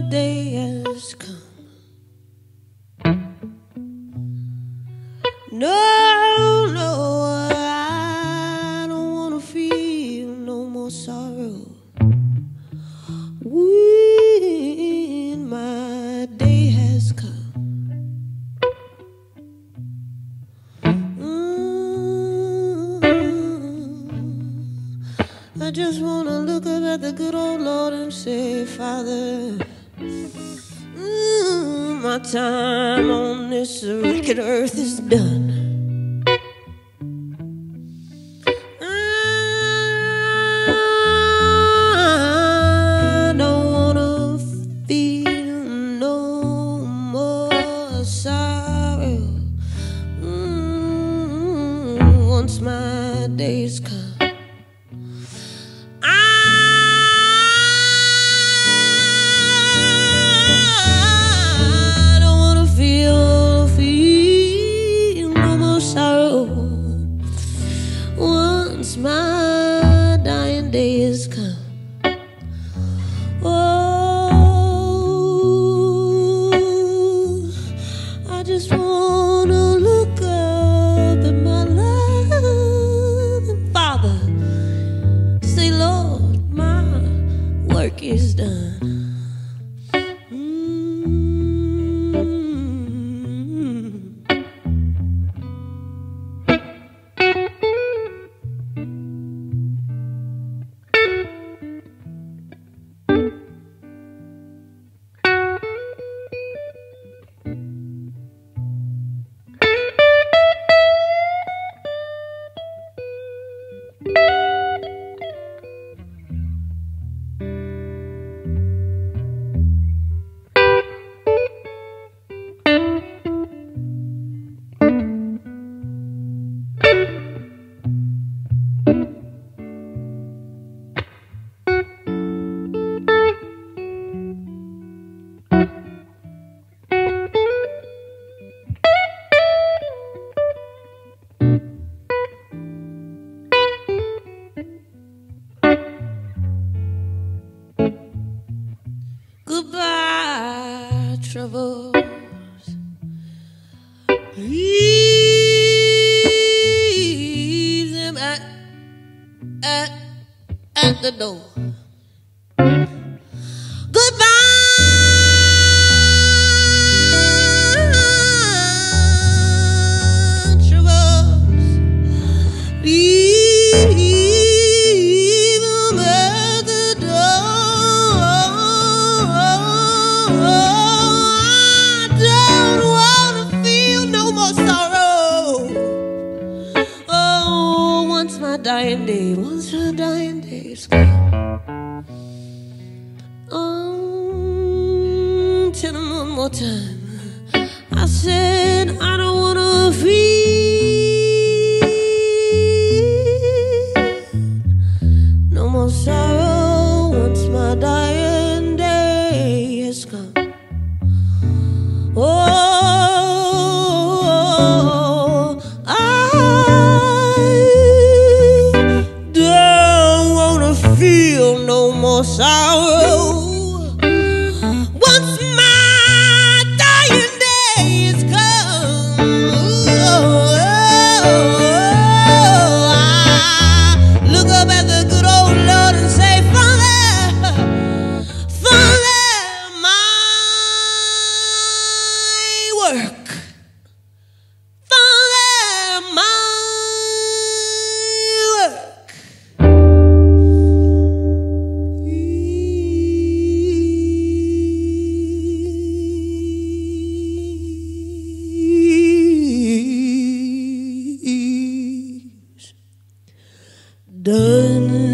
day has come. No, no, I don't wanna feel no more sorrow when my day has come. I just wanna look up at the good old Lord and say, Father, my time on this wicked earth is done. I don't wanna feel no more sorrow once my days come. Once my dying days come. Oh, I just wanna look up at my loving Father, say, Lord, my work is done. Goodbye, troubles. Leave them at the door. Goodbye, troubles. Leave them at the door. I don't wanna feel no more sorrow. Oh, once my dying days come. Oh, tell them one more time. I said I don't wanna feel no more sorrow once my dying day has come. Oh, I don't wanna feel no more sorrow once my dying days come. I look up at the good old Lord and say, Father, my work. Father, my work. Done.